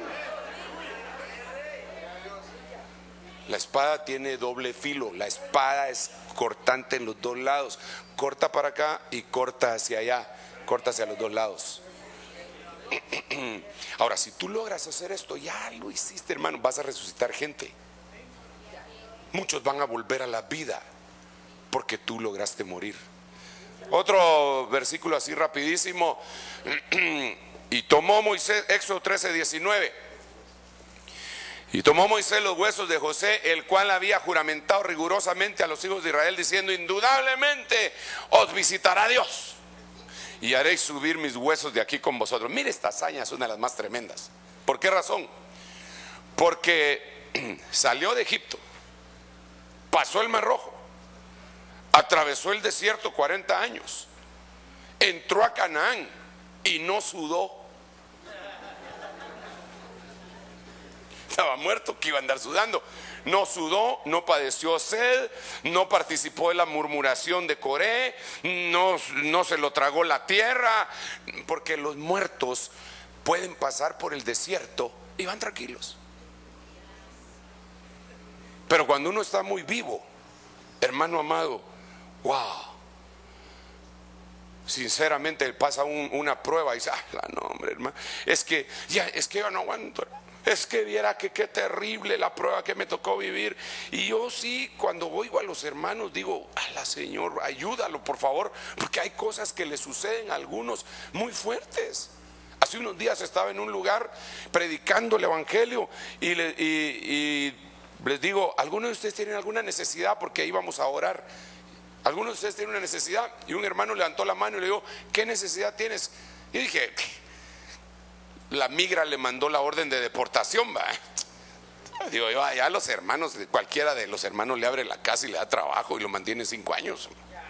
La espada tiene doble filo. La espada es cortante en los dos lados. Corta para acá y corta hacia allá. Corta hacia los dos lados. Ahora, si tú logras hacer esto, ya lo hiciste, hermano. Vas a resucitar gente. Muchos van a volver a la vida porque tú lograste morir. Otro versículo así rapidísimo. Y tomó Moisés, Éxodo trece, diecinueve. Y tomó Moisés los huesos de José, el cual había juramentado rigurosamente a los hijos de Israel, diciendo: indudablemente os visitará Dios, y haréis subir mis huesos de aquí con vosotros. Mire, esta hazaña es una de las más tremendas. ¿Por qué razón? Porque salió de Egipto, pasó el Mar Rojo, atravesó el desierto cuarenta años, entró a Canaán y no sudó. Estaba muerto, que iba a andar sudando. No sudó, no padeció sed, no participó de la murmuración de Coré, no, no se lo tragó la tierra, porque los muertos pueden pasar por el desierto y van tranquilos. Pero cuando uno está muy vivo, hermano amado, wow, sinceramente él pasa un, una prueba y dice: ah, no, hombre, hermano, es que ya, es que yo no aguanto. Es que viera que qué terrible la prueba que me tocó vivir. Y yo sí, cuando oigo a los hermanos, digo: ala, Señor, ayúdalo, por favor, porque hay cosas que le suceden a algunos muy fuertes. Hace unos días estaba en un lugar predicando el evangelio y, le, y, y les digo: ¿algunos de ustedes tienen alguna necesidad? Porque íbamos a orar. ¿Algunos de ustedes tienen una necesidad? Y un hermano levantó la mano y le dijo: ¿qué necesidad tienes? Y dije: la migra le mandó la orden de deportación, ¿va? Digo yo, allá los hermanos, cualquiera de los hermanos le abre la casa y le da trabajo y lo mantiene cinco años.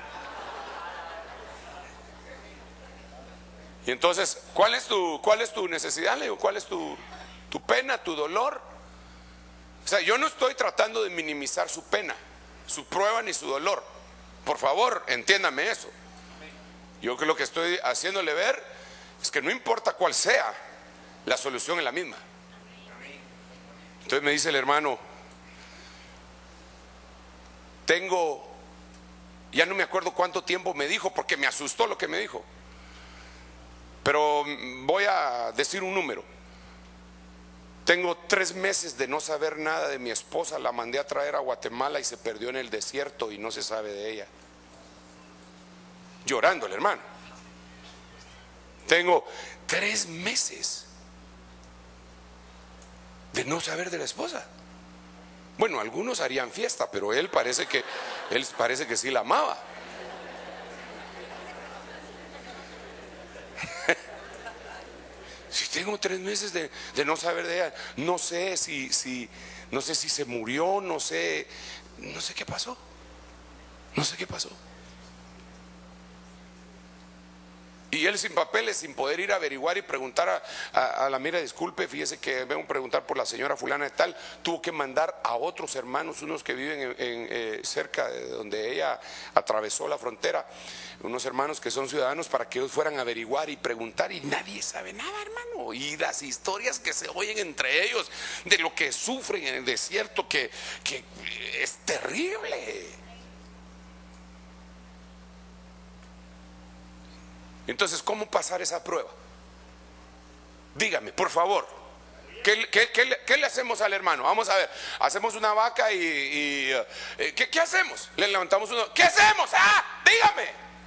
Y entonces, ¿cuál es tu, cuál es tu necesidad? Le digo, ¿cuál es tu, tu pena, tu dolor? O sea, yo no estoy tratando de minimizar su pena, su prueba ni su dolor. Por favor, entiéndame eso. Yo que lo que estoy haciéndole ver es que no importa cuál sea, la solución es la misma. Entonces me dice el hermano: tengo, ya no me acuerdo cuánto tiempo me dijo, porque me asustó lo que me dijo, pero voy a decir un número. Tengo tres meses de no saber nada de mi esposa. La mandé a traer a Guatemala y se perdió en el desierto y no se sabe de ella. Llorando el hermano. Tengo tres meses de no saber de la esposa. Bueno, algunos harían fiesta, pero él parece que él parece que sí la amaba. Si tengo tres meses de, de no saber de ella, no sé si, si, no sé si se murió, no sé, no sé qué pasó, no sé qué pasó. Y él sin papeles, sin poder ir a averiguar y preguntar a, a, a la mira, disculpe, fíjese que vengo a preguntar por la señora fulana de tal, tuvo que mandar a otros hermanos, unos que viven en, en, eh, cerca de donde ella atravesó la frontera, unos hermanos que son ciudadanos, para que ellos fueran a averiguar y preguntar, y nadie sabe nada, hermano. Y las historias que se oyen entre ellos de lo que sufren en el desierto, que, que es terrible. Entonces, ¿cómo pasar esa prueba? Dígame, por favor. ¿Qué, qué, qué, qué le hacemos al hermano? Vamos a ver, hacemos una vaca y... y eh, ¿qué, ¿Qué hacemos? Le levantamos uno. ¿Qué hacemos? ¡Ah! Dígame.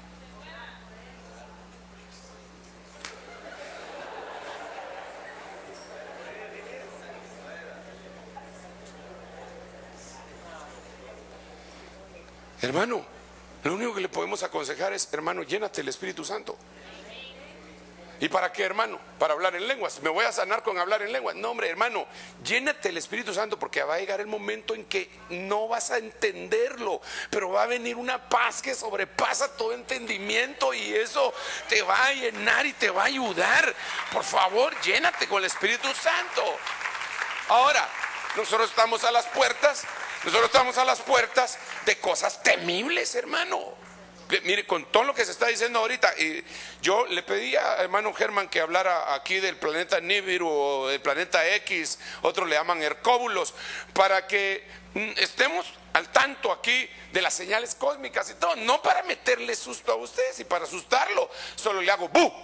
Hermano, lo único que le podemos aconsejar es, hermano, llénate del Espíritu Santo. ¿Y para qué, hermano? Para hablar en lenguas. ¿Me voy a sanar con hablar en lenguas? No, hombre, hermano, llénate del Espíritu Santo, porque va a llegar el momento en que no vas a entenderlo, pero va a venir una paz que sobrepasa todo entendimiento, y eso te va a llenar y te va a ayudar. Por favor, llénate con el Espíritu Santo. Ahora, nosotros estamos a las puertas, nosotros estamos a las puertas de cosas temibles, hermano. Mire, con todo lo que se está diciendo ahorita, y yo le pedí a hermano Germán que hablara aquí del planeta Nibiru o del planeta X, otros le llaman Hercóbulos, para que estemos al tanto aquí de las señales cósmicas y todo, no para meterle susto a ustedes y para asustarlo, solo le hago ¡bu!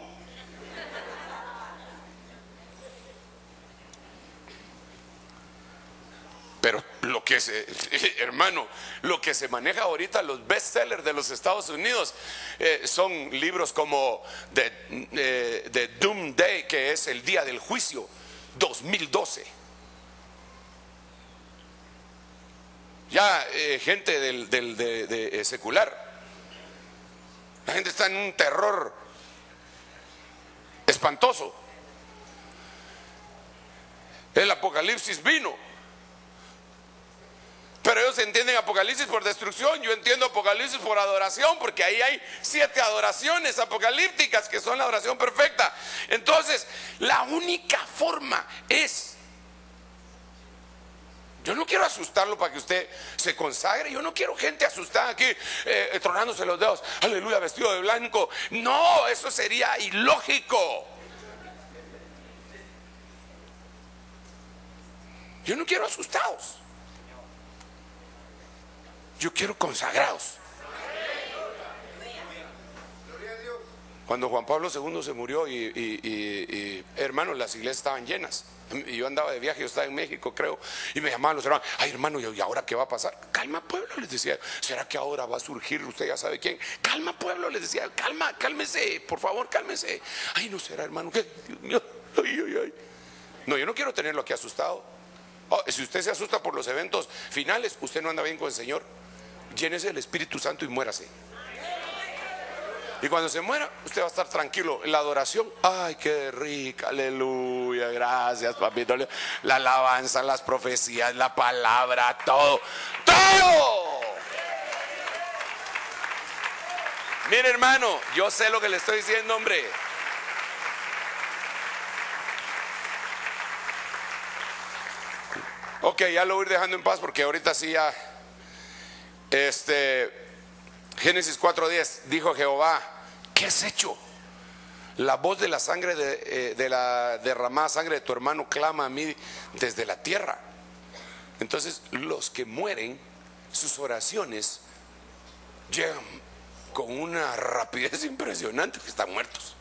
Pero lo que se, hermano, lo que se maneja ahorita, los bestsellers de los Estados Unidos, eh, son libros como The, eh, The Doomsday, que es el día del juicio, dos mil doce. Ya eh, gente del, del de, de, de secular, la gente está en un terror espantoso. El apocalipsis vino, pero ellos entienden Apocalipsis por destrucción. Yo entiendo Apocalipsis por adoración, porque ahí hay siete adoraciones apocalípticas que son la adoración perfecta. Entonces, la única forma es, yo no quiero asustarlo para que usted se consagre. Yo no quiero gente asustada aquí eh, tronándose los dedos, aleluya, vestido de blanco. No, eso sería ilógico. Yo no quiero asustados. Yo quiero consagrados. Cuando Juan Pablo segundo se murió y, y, y, y hermanos, las iglesias estaban llenas, y yo andaba de viaje, yo estaba en México, creo, y me llamaban los hermanos, ay, hermano, ¿y ahora qué va a pasar? Calma, pueblo, les decía. ¿Será que ahora va a surgir, usted ya sabe quién? Calma, pueblo, les decía. Calma, cálmese, por favor, cálmese. Ay, no será, hermano, ¿qué? Dios mío, ay, ay, ay. No, yo no quiero tenerlo aquí asustado. Oh, si usted se asusta por los eventos finales, usted no anda bien con el Señor. Llénese del Espíritu Santo y muérase. Y cuando se muera, usted va a estar tranquilo. La adoración, ay, qué rica, aleluya, gracias, papito. La alabanza, las profecías, la palabra, todo, todo. Mire, hermano, yo sé lo que le estoy diciendo, hombre. Ok, ya lo voy a ir dejando en paz, porque ahorita sí ya. Este, Génesis cuatro diez, dijo Jehová, ¿qué has hecho? La voz de la sangre de, eh, de la derramada sangre de tu hermano clama a mí desde la tierra. Entonces los que mueren, sus oraciones llegan con una rapidez impresionante, que están muertos.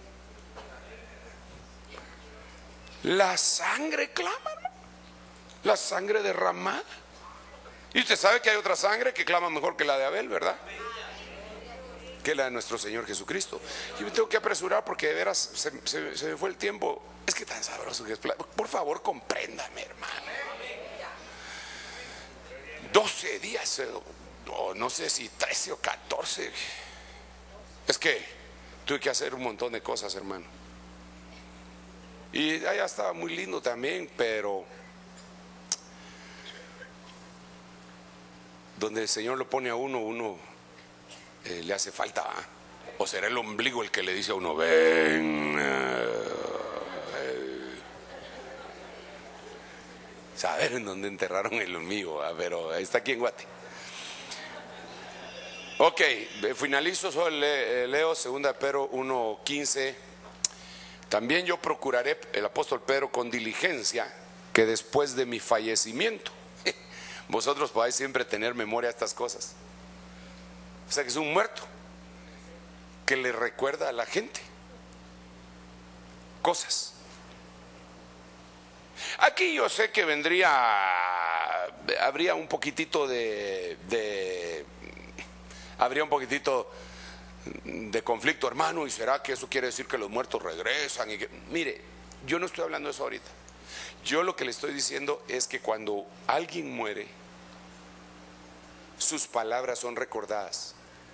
La sangre clama, ¿no? La sangre derramada. Y usted sabe que hay otra sangre que clama mejor que la de Abel, ¿verdad? Que la de nuestro Señor Jesucristo. Yo me tengo que apresurar porque de veras se, se, se me fue el tiempo. Es que tan sabroso que es. Por favor, compréndame, hermano. doce días, o no sé si trece o catorce. Es que tuve que hacer un montón de cosas, hermano. Y allá estaba muy lindo también, pero donde el Señor lo pone a uno, uno eh, le hace falta, ¿eh? ¿O será el ombligo el que le dice a uno, ven? Saber en dónde enterraron el mío, pero está aquí en Guate. Ok, finalizo, solo leo segunda de Pedro uno quince. También yo procuraré, el apóstol Pedro, con diligencia, que después de mi fallecimiento vosotros podáis siempre tener memoria de estas cosas. O sea que es un muerto que le recuerda a la gente cosas. Aquí yo sé que vendría, habría un poquitito de, de habría un poquitito de conflicto, hermano, y será que eso quiere decir que los muertos regresan y que, mire, yo no estoy hablando de eso ahorita. Yo lo que le estoy diciendo es que cuando alguien muere, sus palabras son recordadas.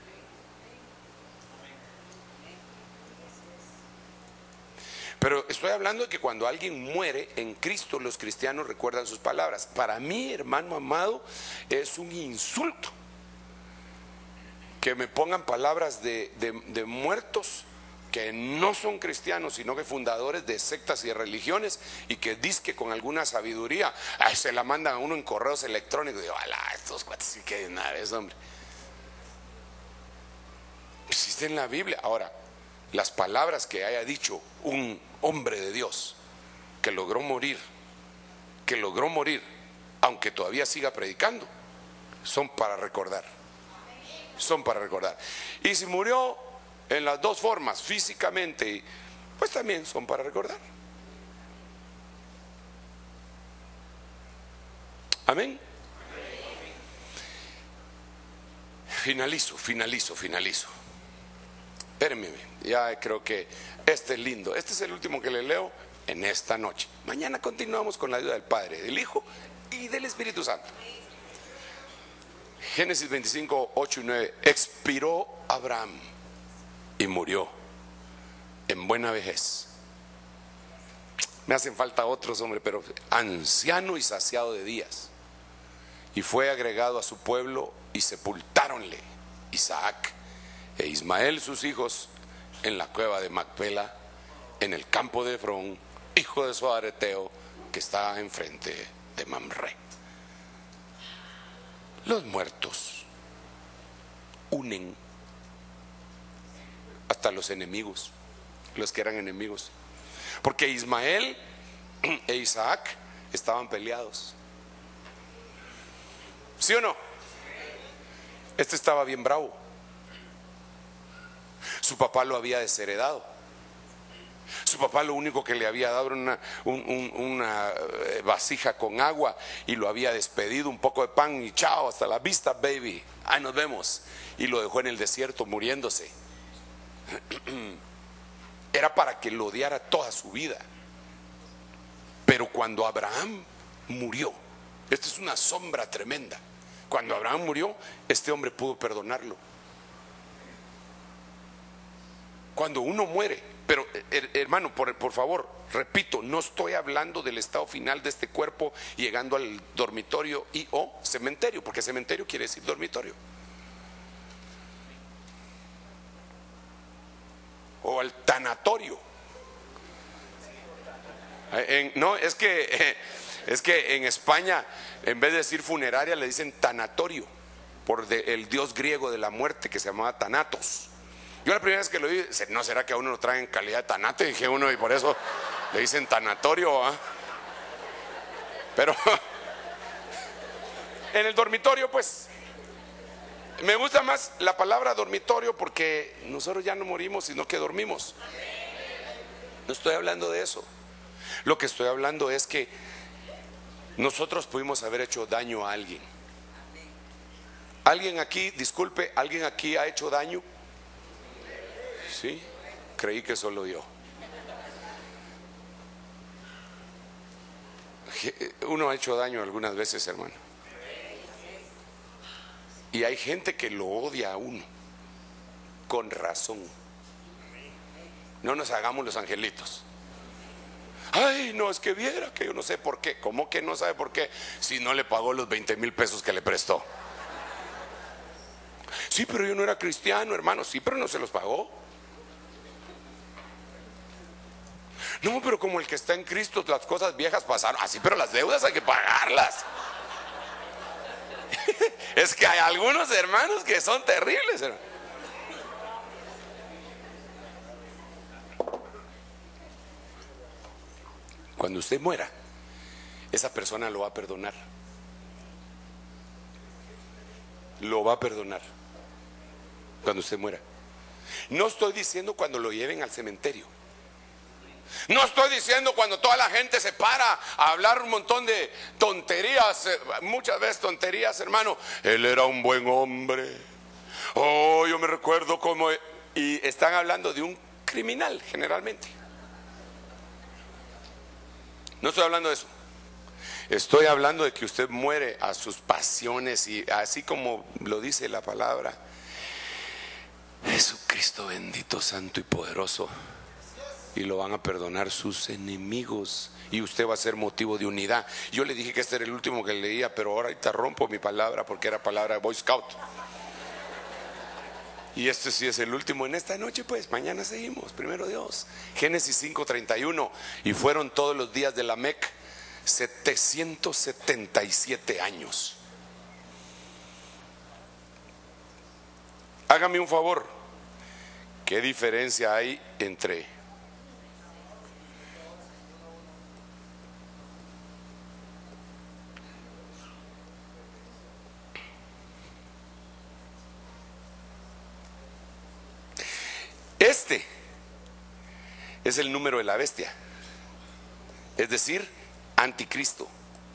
Pero estoy hablando de que cuando alguien muere en Cristo, los cristianos recuerdan sus palabras. Para mí, hermano amado, es un insulto que me pongan palabras de, de, de muertos que no son cristianos, sino que fundadores de sectas y de religiones, y que dizque con alguna sabiduría ay, se la mandan a uno en correos electrónicos. Y digo, ala, estos cuates sí que nada es, hombre. Existe en la Biblia. Ahora, las palabras que haya dicho un hombre de Dios que logró morir, que logró morir, aunque todavía siga predicando, son para recordar. Son para recordar. Y si murió en las dos formas, físicamente, pues también son para recordar. Amén. Finalizo, finalizo, finalizo. Espérenme, ya creo que este es lindo. Este es el último que le leo en esta noche. Mañana continuamos con la ayuda del Padre, del Hijo y del Espíritu Santo. Génesis veinticinco, ocho y nueve. Expiró Abraham y murió en buena vejez. Me hacen falta otros, hombre, pero anciano y saciado de días. Y fue agregado a su pueblo y sepultáronle Isaac e Ismael sus hijos en la cueva de Macpela, en el campo de Efrón, hijo de Zoar Eteo, que está enfrente de Mamre. Los muertos unen hasta los enemigos, los que eran enemigos, porque Ismael e Isaac estaban peleados. ¿Sí o no? Este estaba bien bravo. Su papá lo había desheredado. Su papá lo único que le había dado era una, un, un, una vasija con agua y lo había despedido, un poco de pan y chao, hasta la vista, baby, ahí nos vemos. Y lo dejó en el desierto muriéndose. Era para que lo odiara toda su vida. Pero cuando Abraham murió, esta es una sombra tremenda. Cuando Abraham murió, este hombre pudo perdonarlo. Cuando uno muere, pero hermano, por, por favor, repito, no estoy hablando del estado final de este cuerpo llegando al dormitorio y o cementerio, porque cementerio quiere decir dormitorio, o al tanatorio. En, no, es que es que en España, en vez de decir funeraria, le dicen tanatorio, por de, el dios griego de la muerte que se llamaba Thanatos. Yo la primera vez que lo vi, ¿no será que a uno lo traen en calidad de tanate? Dije uno, y por eso le dicen tanatorio, ¿eh? Pero en el dormitorio, pues, me gusta más la palabra dormitorio, porque nosotros ya no morimos, sino que dormimos. No estoy hablando de eso. Lo que estoy hablando es que nosotros pudimos haber hecho daño a alguien. ¿Alguien aquí, disculpe, alguien aquí ha hecho daño? Sí, creí que solo yo. Uno ha hecho daño algunas veces, hermano. Y hay gente que lo odia a uno, con razón. No nos hagamos los angelitos. Ay, no, es que viera que yo no sé por qué. ¿Cómo que no sabe por qué? Si no le pagó los veinte mil pesos que le prestó. Sí, pero yo no era cristiano, hermano. Sí, pero no se los pagó. No, pero como el que está en Cristo, las cosas viejas pasaron. Así, pero las deudas hay que pagarlas. Es que hay algunos hermanos que son terribles, hermano. Cuando usted muera, esa persona lo va a perdonar. Lo va a perdonar cuando usted muera. No estoy diciendo cuando lo lleven al cementerio. No estoy diciendo cuando toda la gente se para a hablar un montón de tonterías, muchas veces tonterías, hermano. Él era un buen hombre. Oh, yo me recuerdo cómo... Y están hablando de un criminal generalmente. No estoy hablando de eso. Estoy hablando de que usted muere a sus pasiones y así como lo dice la palabra. Jesucristo bendito, santo y poderoso. Y lo van a perdonar sus enemigos. Y usted va a ser motivo de unidad. Yo le dije que este era el último que leía, pero ahorita rompo mi palabra porque era palabra de Boy Scout. Y este sí es el último en esta noche, pues mañana seguimos, primero Dios. Génesis cinco treinta y uno. Y fueron todos los días de Lamec setecientos setenta y siete años. Hágame un favor. ¿Qué diferencia hay entre este? Es el número de la bestia, es decir, anticristo.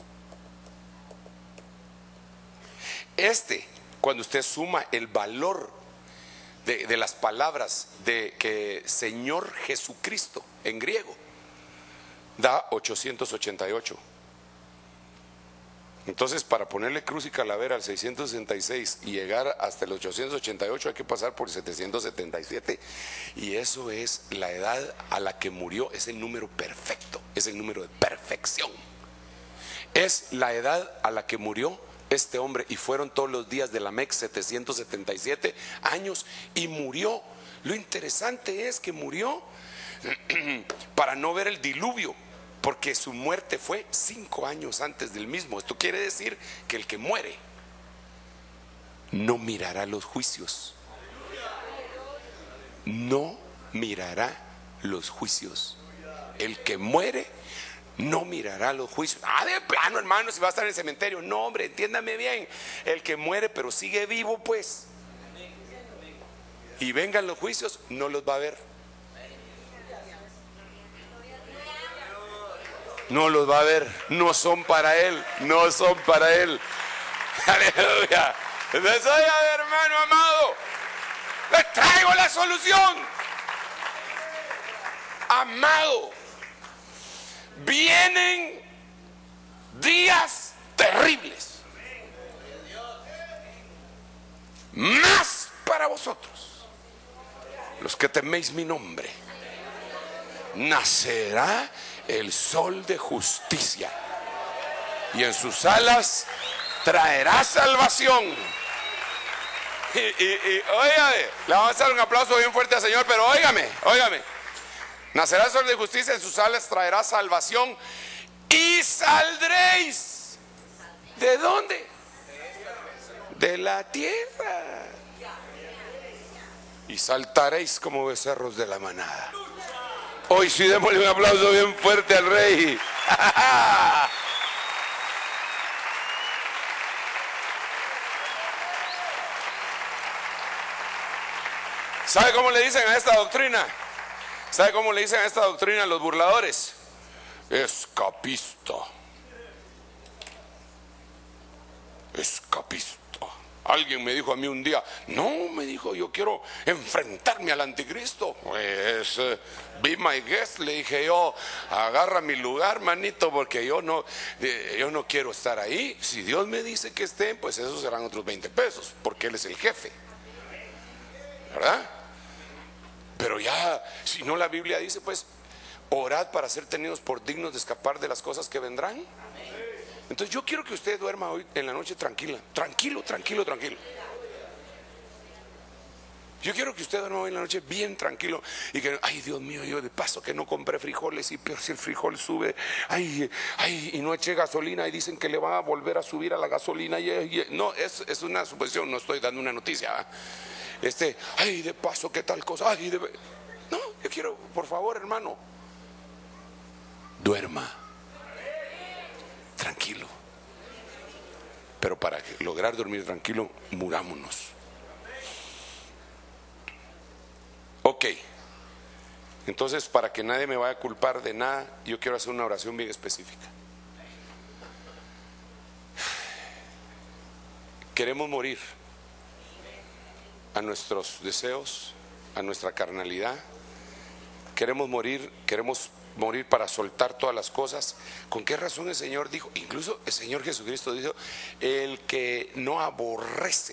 Este, cuando usted suma el valor de, de las palabras de que Señor Jesucristo en griego, da ochocientos ochenta y ocho. Entonces, para ponerle cruz y calavera al seiscientos sesenta y seis y llegar hasta el ochocientos ochenta y ocho hay que pasar por setecientos setenta y siete. Y eso es la edad a la que murió, es el número perfecto, es el número de perfección. Es la edad a la que murió este hombre y fueron todos los días de Lamec setecientos setenta y siete años y murió. Lo interesante es que murió para no ver el diluvio, porque su muerte fue cinco años antes del mismo. Esto quiere decir que el que muere no mirará los juicios. No mirará los juicios. El que muere no mirará los juicios. Ah, de plano, hermano, si va a estar en el cementerio. No, hombre, entiéndame bien. El que muere pero sigue vivo, pues, y vengan los juicios, no los va a ver. No los va a ver, no son para él, no son para él. Aleluya. Entonces, oiga, hermano amado, le traigo la solución. Amado, vienen días terribles, más para vosotros, los que teméis mi nombre. Nacerá el sol de justicia y en sus alas traerá salvación. Y, y, y óigame, le vamos a dar un aplauso bien fuerte al Señor, pero óigame, óigame. Nacerá el sol de justicia, en sus alas traerá salvación y saldréis. ¿De dónde? De la tierra. Y saltaréis como becerros de la manada. Hoy sí, démosle un aplauso bien fuerte al Rey. ¿Sabe cómo le dicen a esta doctrina? ¿Sabe cómo le dicen a esta doctrina los burladores? Escapista. Escapista. Alguien me dijo a mí un día, no, me dijo, yo quiero enfrentarme al anticristo. Pues, uh, be my guest, le dije yo, agarra mi lugar, manito, porque yo no, eh, yo no quiero estar ahí. Si Dios me dice que esté, pues esos serán otros veinte pesos, porque Él es el jefe, ¿verdad? Pero ya, si no, la Biblia dice, pues, orad para ser tenidos por dignos de escapar de las cosas que vendrán. Entonces yo quiero que usted duerma hoy en la noche tranquila, tranquilo, tranquilo, tranquilo. Yo quiero que usted duerma hoy en la noche bien tranquilo y que, ay Dios mío, yo de paso que no compré frijoles y peor si el frijol sube, ay, ay, y no eché gasolina y dicen que le va a volver a subir a la gasolina. Y, y, no, es, es una suposición, no estoy dando una noticia. ¿eh? Este, ay, de paso, ¿qué tal cosa? Ay, de... No, yo quiero, por favor, hermano, duerma tranquilo. Pero para lograr dormir tranquilo, murámonos. Ok, entonces para que nadie me vaya a culpar de nada, yo quiero hacer una oración bien específica. Queremos morir a nuestros deseos, a nuestra carnalidad. Queremos morir, queremos morir para soltar todas las cosas. ¿Con qué razón el Señor dijo? Incluso el Señor Jesucristo dijo: el que no aborrece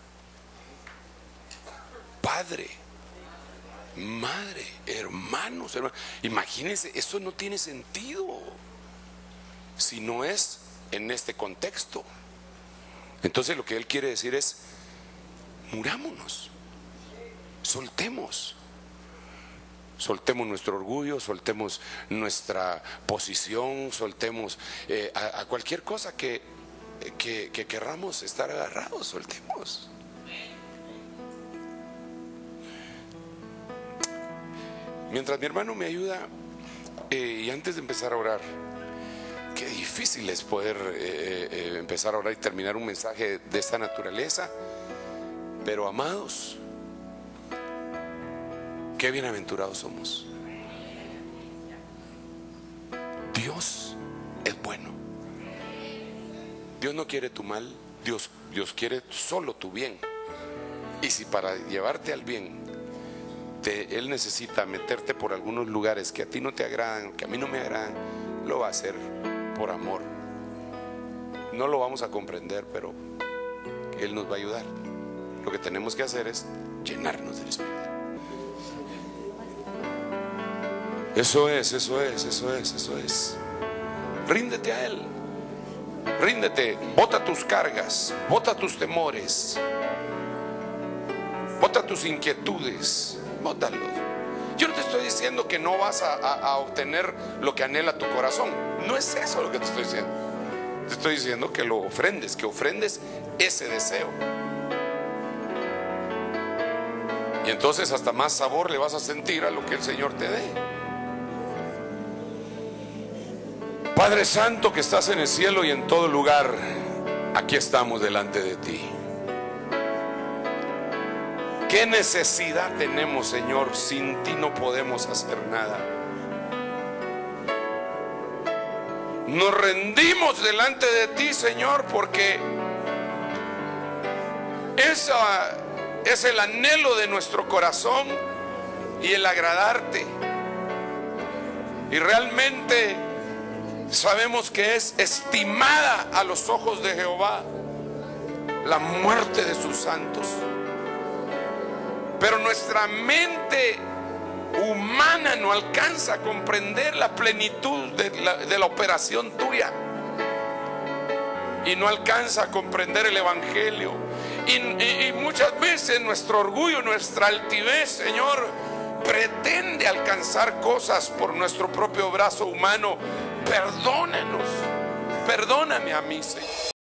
padre, madre, hermanos, hermanos. Imagínense, eso no tiene sentido si no es en este contexto. Entonces lo que Él quiere decir es: murámonos, soltemos. Soltemos nuestro orgullo, soltemos nuestra posición, soltemos eh, a, a cualquier cosa que, que, que querramos estar agarrados, soltemos. Mientras mi hermano me ayuda, eh, y antes de empezar a orar, qué difícil es poder eh, eh, empezar a orar y terminar un mensaje de esta naturaleza. Pero amados, qué bienaventurados somos. Dios es bueno. Dios no quiere tu mal, Dios, Dios quiere solo tu bien. Y si para llevarte al bien te, Él necesita meterte por algunos lugares que a ti no te agradan, que a mí no me agradan, lo va a hacer por amor. No lo vamos a comprender, pero Él nos va a ayudar. Lo que tenemos que hacer es llenarnos del Espíritu. Eso es, eso es, eso es, eso es. Ríndete a Él. Ríndete, bota tus cargas, bota tus temores, bota tus inquietudes, bótalos. Yo no te estoy diciendo que no vas a, a, a obtener lo que anhela tu corazón. No es eso lo que te estoy diciendo. Te estoy diciendo que lo ofrendes, que ofrendes ese deseo. Y entonces hasta más sabor le vas a sentir a lo que el Señor te dé. Padre Santo que estás en el cielo y en todo lugar, aquí estamos delante de ti. ¿Qué necesidad tenemos, Señor? Sin ti no podemos hacer nada. Nos rendimos delante de ti, Señor, porque esa es el anhelo de nuestro corazón y el agradarte. Y realmente sabemos que es estimada a los ojos de Jehová la muerte de sus santos. Pero nuestra mente humana no alcanza a comprender la plenitud de la, de la operación tuya. Y no alcanza a comprender el Evangelio. Y, y, y muchas veces nuestro orgullo, nuestra altivez, Señor, pretende alcanzar cosas por nuestro propio brazo humano. Perdónanos, perdóname a mí, Señor.